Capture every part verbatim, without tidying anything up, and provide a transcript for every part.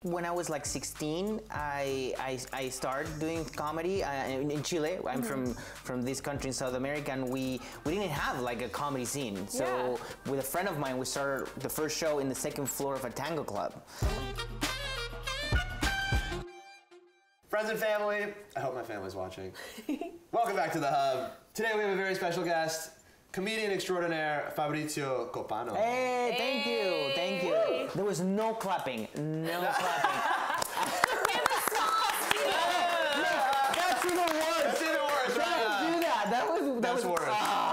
when I was like sixteen, I I, I started doing comedy uh, in, in Chile. I'm mm-hmm. from from this country in South America, and we we didn't have like a comedy scene. So yeah. with a friend of mine, we started the first show in the second floor of a tango club. Friends and family, I hope my family's watching. Welcome back to The Hub. Today we have a very special guest, comedian extraordinaire, Fabrizio Copano. Hey, thank hey. you, thank you. Woo. There was no clapping, no clapping. That's even worse. That's even worse, Don't right? do that. That was, that That's was worse.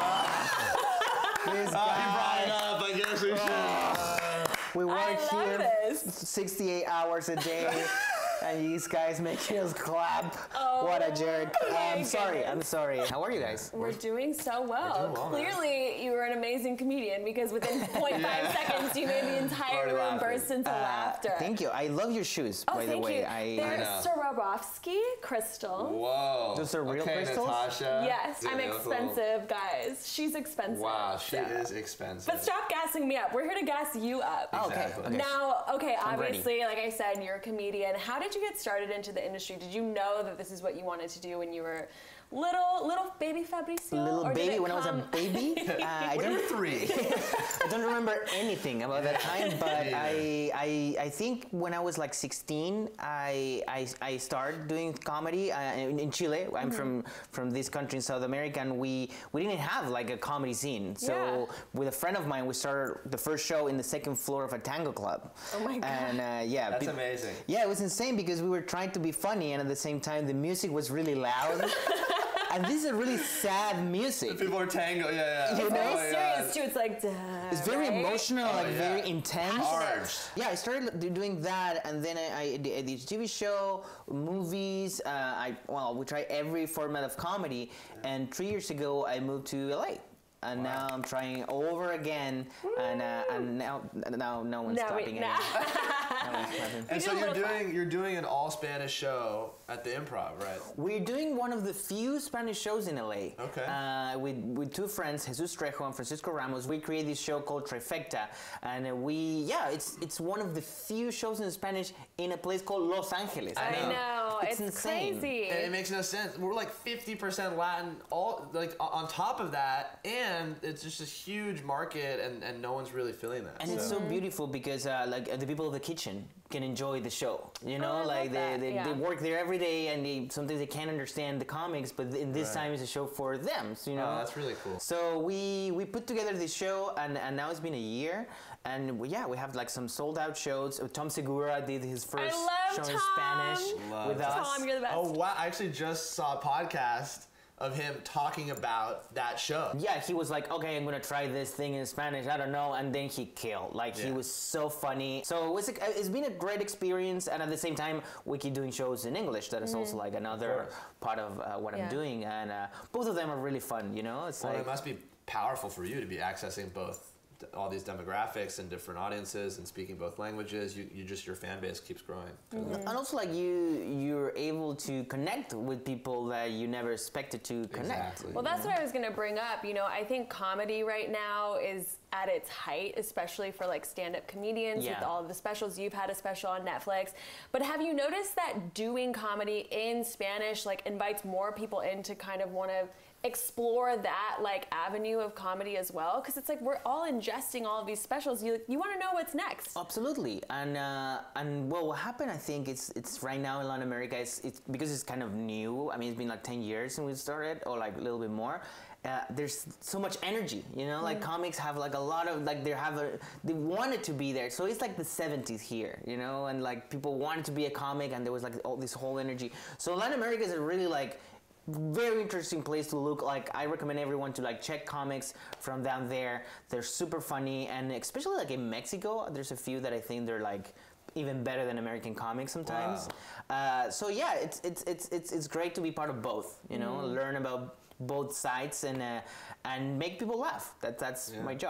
Uh, this uh, guy. he brought it up, I guess we should. Uh, we work here this. sixty-eight hours a day. And these guys making us clap. Oh, what a jerk. I'm goodness. sorry, I'm sorry. How are you guys? We're doing so well. Doing well Clearly, man. You were an amazing comedian because within zero point five yeah. seconds, you made the entire room laughing. burst into uh, laughter. Thank you. I love your shoes, oh, by thank the way. You. I, They're I Swarovski crystals. Whoa. Those are real okay, crystals? Natasha. Yes, Dude, I'm expensive, guys. She's expensive. Wow, she so. is expensive. But stop gassing me up. We're here to gas you up. Oh, exactly. okay. Now, okay, I'm obviously, ready. like I said, you're a comedian. How did you get started into the industry? Did you know that this is what you wanted to do when you were little, little baby Fabrizio? Little or baby, when come? I was a baby? uh, I when you don't, were three. I don't remember anything about that time, but yeah. I, I I think when I was like sixteen, I I, I started doing comedy uh, in, in Chile. I'm mm-hmm. from from this country in South America, and we we didn't have like a comedy scene. So yeah. with a friend of mine, we started the first show in the second floor of a tango club. Oh my god! And uh, yeah, that's be, amazing. Yeah, it was insane because we were trying to be funny, and at the same time, the music was really loud. And this is a really sad music. People are tango, yeah, yeah. It's You very know? serious too. It's like, duh, it's very right? emotional, oh, like yeah. very intense. Hard. Yeah, I started doing that, and then I, I did this T V show, movies. Uh, I well, we try every format of comedy. And three years ago, I moved to L A. And wow. now I'm trying over again, and uh, and now now no one's no, clapping nah. anymore. No one's clapping. And so you're doing you're doing an all Spanish show at the Improv, right? We're doing one of the few Spanish shows in L A. Okay. Uh, with with two friends, Jesus Trejo and Francisco Ramos. We created this show called Trifecta, and we yeah, it's it's one of the few shows in Spanish in a place called Los Angeles. I know, know. It's, it's insane. crazy. And it makes no sense. We're like fifty percent Latin, all like on top of that, and it's just a huge market, and, and no one's really feeling that. And so. it's so beautiful because uh, like uh, the people of the kitchen can enjoy the show. You know, oh, like they, they, yeah. they work there every day, and they sometimes they can't understand the comics, but in this right. time it's a show for them. So, you know, oh, that's really cool. So we we put together this show, and, and now it's been a year, and we, yeah, we have like some sold out shows. Tom Segura did his first show Tom. in Spanish love with us. Tom, you're the best. Oh wow! I actually just saw a podcast of him talking about that show. Yeah, he was like, okay, I'm gonna try this thing in Spanish, I don't know, and then he killed. Like, yeah. he was so funny. So it was a, it's been a great experience, and at the same time, we keep doing shows in English. That is mm-hmm. also like another of part of uh, what yeah. I'm doing, and uh, both of them are really fun, you know? It's well, like, it must be powerful for you to be accessing both all these demographics and different audiences and speaking both languages. You, you just your fan base keeps growing. Mm-hmm. And also, like you, you're able to connect with people that you never expected to connect. Exactly. Well, that's what I was going to bring up. You know, I think comedy right now is at its height, especially for like stand-up comedians yeah. with all of the specials. You've had a special on Netflix, but have you noticed that doing comedy in Spanish like invites more people in to kind of want to explore that like avenue of comedy as well? Because it's like we're all ingesting all of these specials. You you want to know what's next. Absolutely, and uh, and well, what happened? I think it's it's right now in Latin America. It's it's because it's kind of new. I mean, it's been like ten years since we started, or like a little bit more. Uh, there's so much energy, you know. Like mm. comics have like a lot of like they have a they wanted to be there. So it's like the seventies here, you know, and like people wanted to be a comic, and there was like all this whole energy. So Latin America is a really like very interesting place to look. Like I recommend everyone to like check comics from down there. They're super funny, and especially like in Mexico, there's a few that I think they're like even better than American comics sometimes. Wow. Uh, so yeah, it's it's it's it's it's great to be part of both. You know, mm. learn about both sides and uh, and make people laugh. That that's yeah. my job.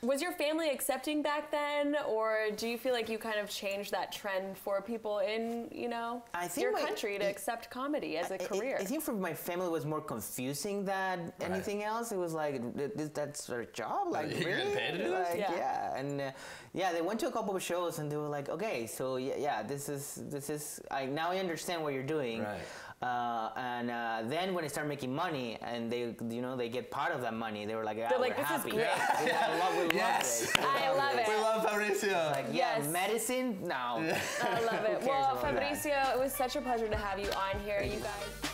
Was your family accepting back then, or do you feel like you kind of changed that trend for people in, you know, I think your my- country to it- accept comedy as a I- I- career? I think for my family it was more confusing than anything else. It was like, th- th- that's their job? Like, You're really? getting paid to do this? Like, Yeah. yeah. And uh, yeah, they went to a couple of shows and they were like, okay, so yeah, yeah this is, this is, I now I understand what you're doing. Right. Uh, and uh, then when I started making money and they, you know, they get part of that money, they were like, ah, They're we're like, this is happy. great. Yeah, I love, we love Yes. it. We I love it. We love Fabrizio. Like, yeah, Yes. medicine? No. I love it. cares Well, about that? Fabrizio, it was such a pleasure to have you on here. You guys.